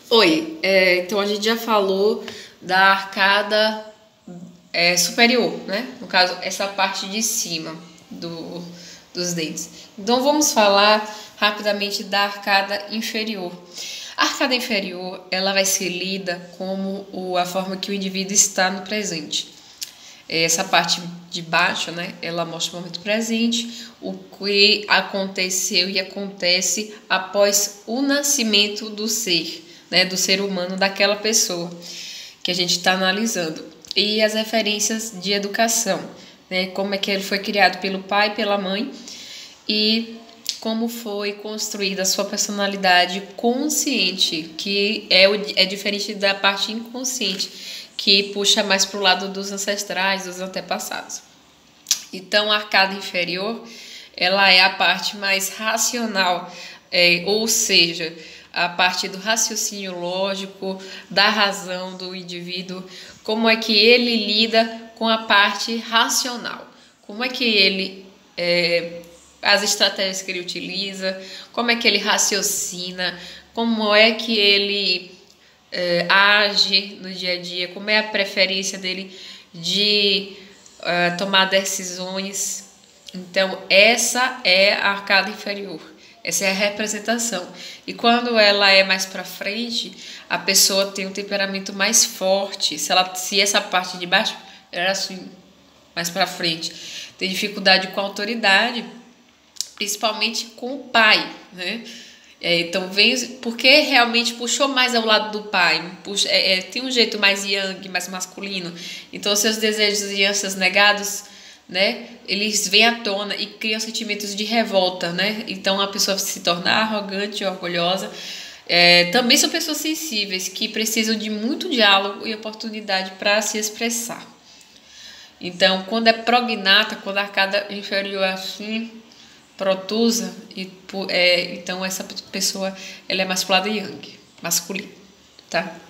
Oi, então a gente já falou da arcada superior, né? No caso, essa parte de cima dos dentes. Então vamos falar rapidamente da arcada inferior. A arcada inferior, ela vai ser lida como a forma que o indivíduo está no presente. Essa parte de baixo, né, ela mostra o momento presente, o que aconteceu e acontece após o nascimento do ser, né, do ser humano, daquela pessoa que a gente está analisando. E as referências de educação, né, como é que ele foi criado pelo pai e pela mãe e como foi construída a sua personalidade consciente, que é diferente da parte inconsciente, que puxa mais para o lado dos ancestrais, dos antepassados. Então, a arcada inferior, ela é a parte mais racional, ou seja, a parte do raciocínio lógico, da razão do indivíduo, como é que ele lida com a parte racional, como é que ele as estratégias que ele utiliza, como é que ele raciocina, como é que ele age no dia a dia, como é a preferência dele de tomar decisões. Então, essa é a arcada inferior, essa é a representação. E quando ela é mais para frente, a pessoa tem um temperamento mais forte. Se essa parte de baixo era assim, mais para frente, tem dificuldade com a autoridade, principalmente com o pai, né? Então vem porque realmente puxou mais ao lado do pai, tem um jeito mais yang, mais masculino. Então seus desejos e ânsias negados, né? Eles vêm à tona e criam sentimentos de revolta, né? Então a pessoa se torna arrogante, orgulhosa. Também são pessoas sensíveis que precisam de muito diálogo e oportunidade para se expressar. Então, quando é prognata, quando a arcada inferior é assim, protusa, então essa pessoa ela é mais pro lado yang, masculino, tá?